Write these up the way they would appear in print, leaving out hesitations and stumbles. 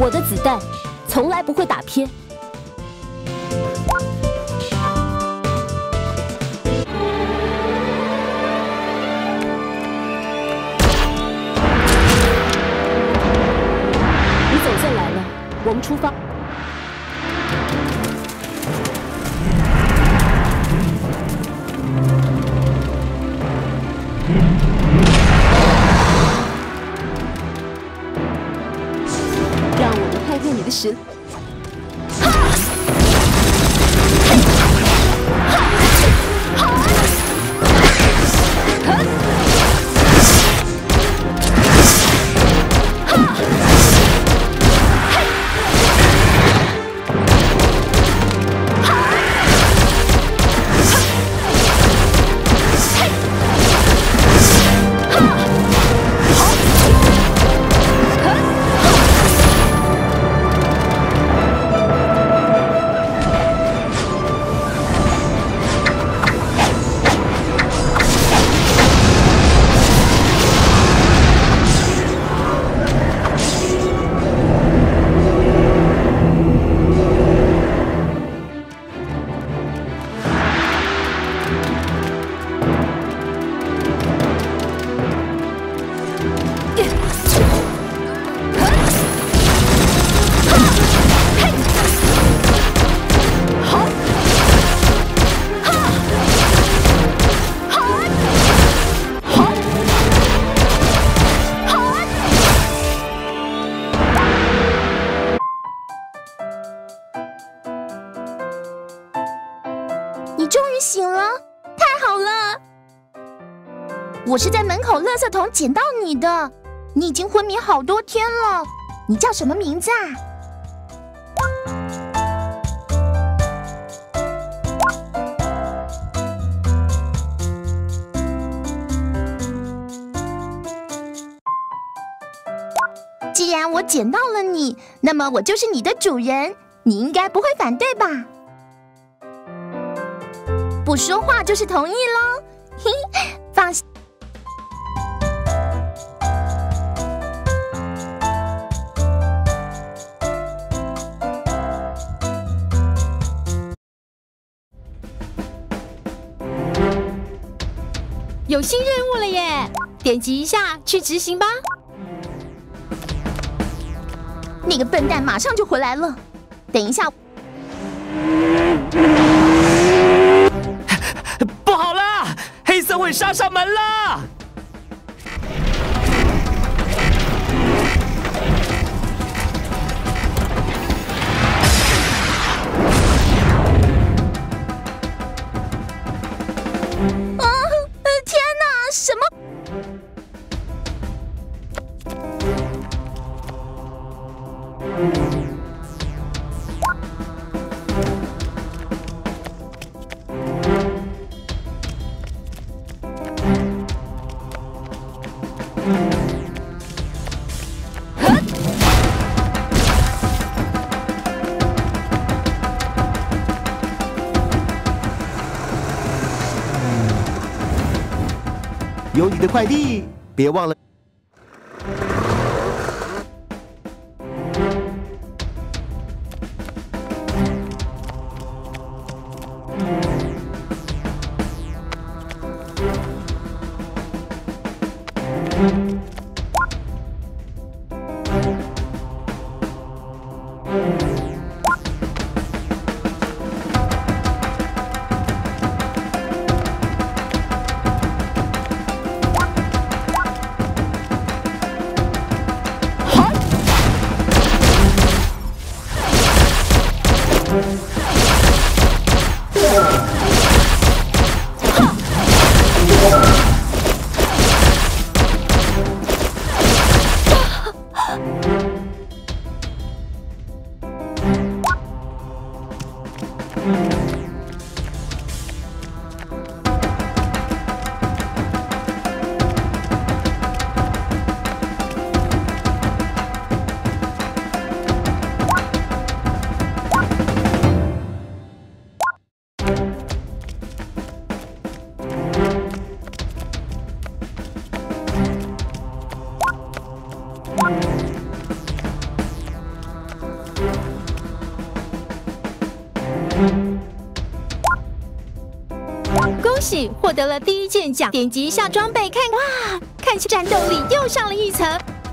我的子弹从来不会打偏。你总算来了，我们出发。 让我们看看你的实力。 你终于醒了，太好了！我是在门口垃圾桶捡到你的，你已经昏迷好多天了。你叫什么名字啊？既然我捡到了你，那么我就是你的主人，你应该不会反对吧？ 不说话就是同意喽，嘿，放心。 有新任务了耶！点击一下去执行吧。 那个笨蛋马上就回来了，等一下。 不好啦！黑社会杀上门啦！ 啊！天哪！什么？ 有你的快递，别忘了。 恭喜获得了第1件奖！点击一下装备看，哇，看起战斗力又上了一层。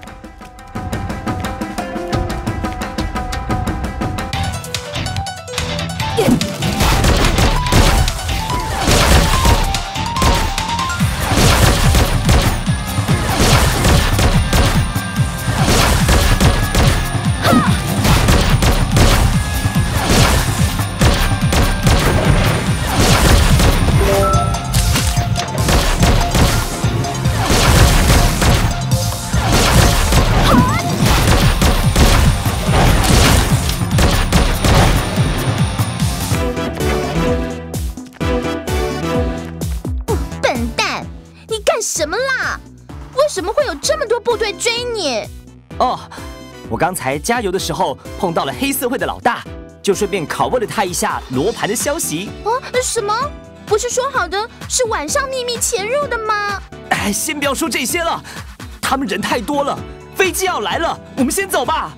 什么啦？为什么会有这么多部队追你？ 哦，我刚才加油的时候碰到了黑社会的老大，就顺便拷问了他一下罗盘的消息。 什么？不是说好的是晚上秘密潜入的吗？ 哎，先不要说这些了，他们人太多了，飞机要来了，我们先走吧。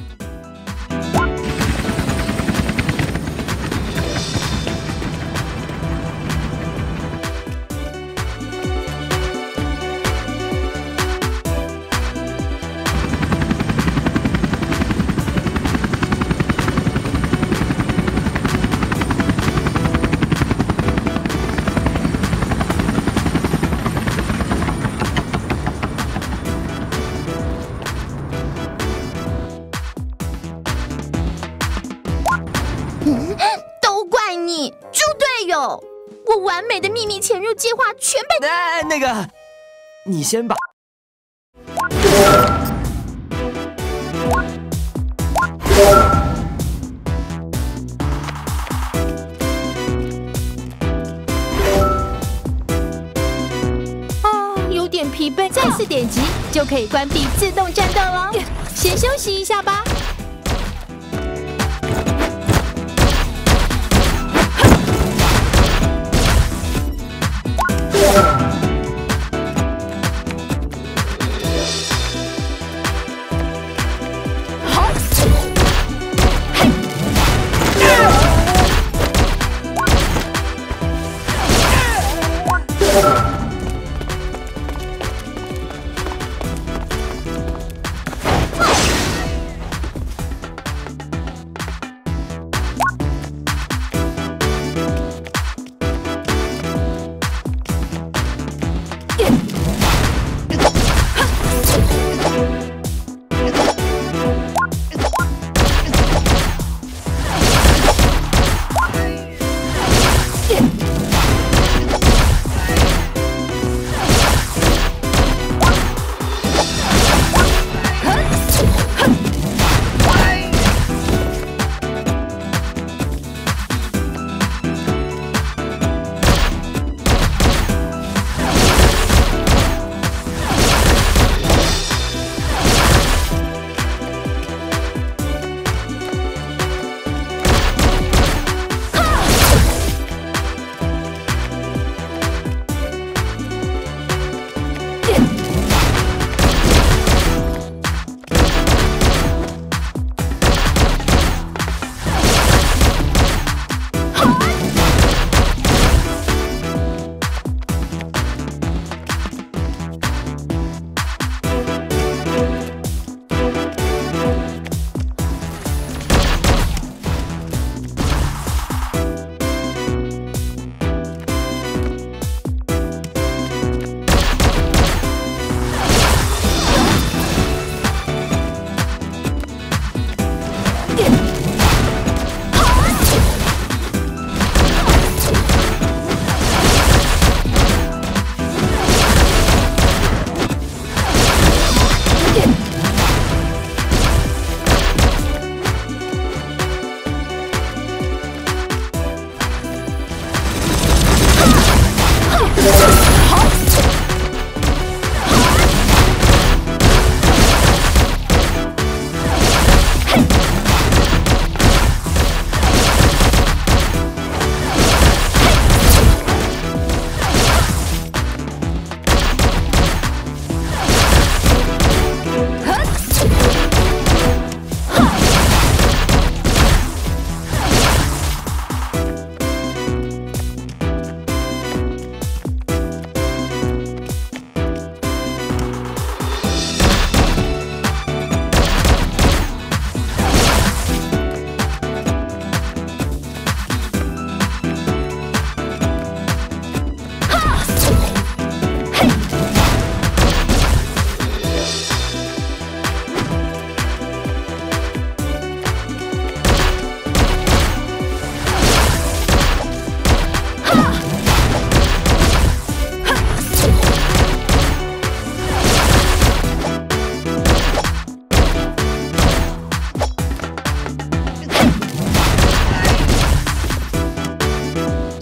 都怪你，猪队友！我完美的秘密潜入计划全被…… 那个，你先吧。 有点疲惫，再次点击就可以关闭自动战斗了。先休息一下吧。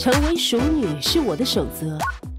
成为淑女是我的守则，